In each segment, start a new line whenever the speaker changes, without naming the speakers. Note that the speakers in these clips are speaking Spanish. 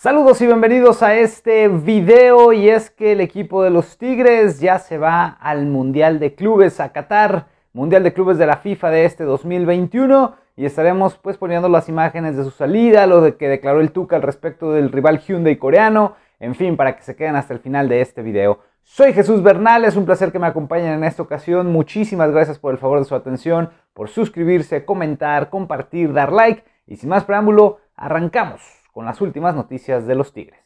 Saludos y bienvenidos a este video, y es que el equipo de los Tigres ya se va al Mundial de Clubes a Qatar, Mundial de Clubes de la FIFA de este 2021, y estaremos pues poniendo las imágenes de su salida, lo de que declaró el Tuca al respecto del rival Hyundai coreano, en fin, para que se queden hasta el final de este video. Soy Jesús Bernal, es un placer que me acompañen en esta ocasión, muchísimas gracias por el favor de su atención, por suscribirse, comentar, compartir, dar like, y sin más preámbulo, arrancamos con las últimas noticias de los Tigres.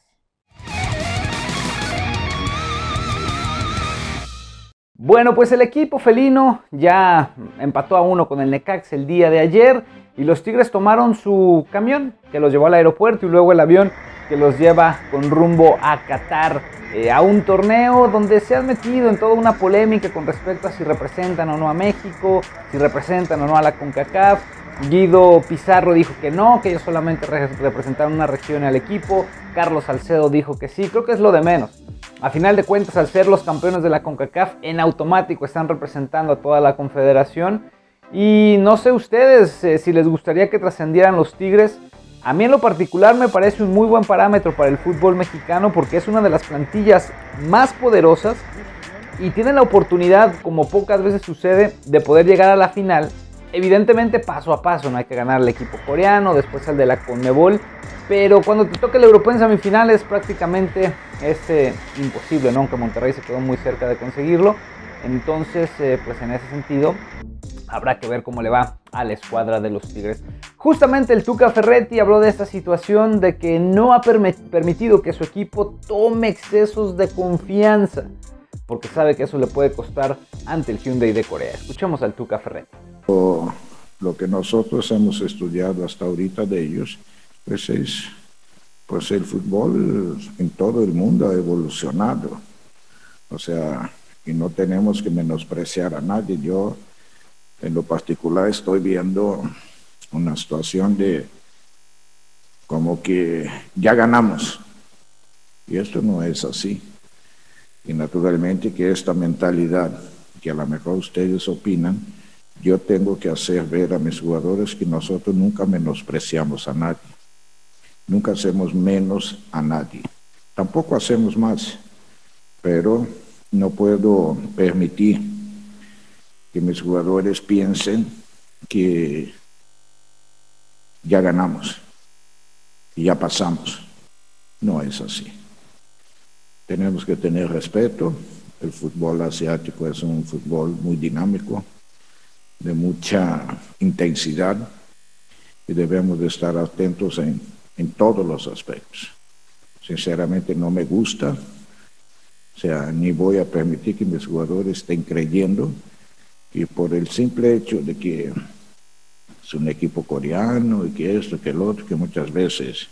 Bueno, pues el equipo felino ya empató a 1 con el Necaxa el día de ayer y los Tigres tomaron su camión que los llevó al aeropuerto y luego el avión que los lleva con rumbo a Qatar, a un torneo donde se han metido en toda una polémica con respecto a si representan o no a México, si representan o no a la CONCACAF. Guido Pizarro dijo que no, que ellos solamente representaron una región al equipo. Carlos Salcedo dijo que sí, creo que es lo de menos. A final de cuentas, al ser los campeones de la CONCACAF, en automático están representando a toda la confederación. Y no sé ustedes si les gustaría que trascendieran los Tigres. A mí en lo particular me parece un muy buen parámetro para el fútbol mexicano porque es una de las plantillas más poderosas y tienen la oportunidad, como pocas veces sucede, de poder llegar a la final. Evidentemente paso a paso, no hay que ganar al equipo coreano, después al de la CONMEBOL, pero cuando te toca el europeo en semifinales prácticamente es imposible, ¿no? Aunque Monterrey se quedó muy cerca de conseguirlo. Entonces, pues en ese sentido, habrá que ver cómo le va a la escuadra de los Tigres. Justamente el Tuca Ferretti habló de esta situación de que no ha permitido que su equipo tome excesos de confianza, porque sabe que eso le puede costar ante el Hyundai de Corea. Escuchemos al Tuca Ferretti.
Lo que nosotros hemos estudiado hasta ahorita de ellos, pues es, pues el fútbol en todo el mundo ha evolucionado, o sea, y no tenemos que menospreciar a nadie. Yo en lo particular estoy viendo una situación de como que ya ganamos, y esto no es así, y naturalmente que esta mentalidad, que a lo mejor ustedes opinan, yo tengo que hacer ver a mis jugadores que nosotros nunca menospreciamos a nadie, nunca hacemos menos a nadie, tampoco hacemos más, pero no puedo permitir que mis jugadores piensen que ya ganamos y ya pasamos. No es así. Tenemos que tener respeto. El fútbol asiático es un fútbol muy dinámico, de mucha intensidad, y debemos de estar atentos en todos los aspectos. Sinceramente no me gusta, o sea, ni voy a permitir que mis jugadores estén creyendo que por el simple hecho de que es un equipo coreano y que esto, que el otro, que muchas veces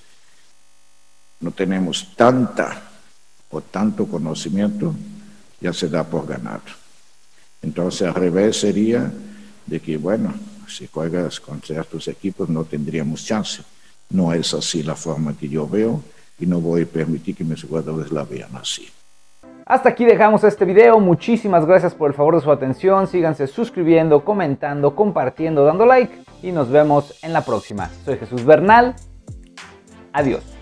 no tenemos tanta o tanto conocimiento, ya se da por ganar. Entonces al revés sería de que, bueno, si juegas con ciertos equipos no tendríamos chance. No es así la forma que yo veo y no voy a permitir que mis jugadores la vean así.
Hasta aquí dejamos este video, muchísimas gracias por el favor de su atención, síganse suscribiendo, comentando, compartiendo, dando like y nos vemos en la próxima. Soy Jesús Bernal, adiós.